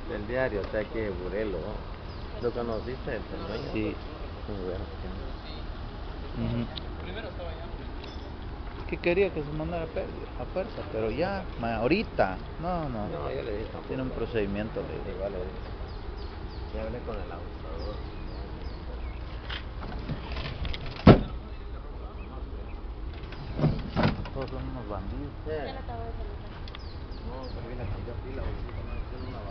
del diario, o sea que Burelo. ¿Lo conociste, el dueño? Sí. Muy bueno. Que quería que se mandara a fuerza, pero ya, ahorita, no, no. No, yo le dije tampoco. Tiene un procedimiento, le digo. Igual le dije. Ya hablé con el abusador. Todos son unos bandidos. Sí. No, pero viene a cambiar pila, porque no tiene una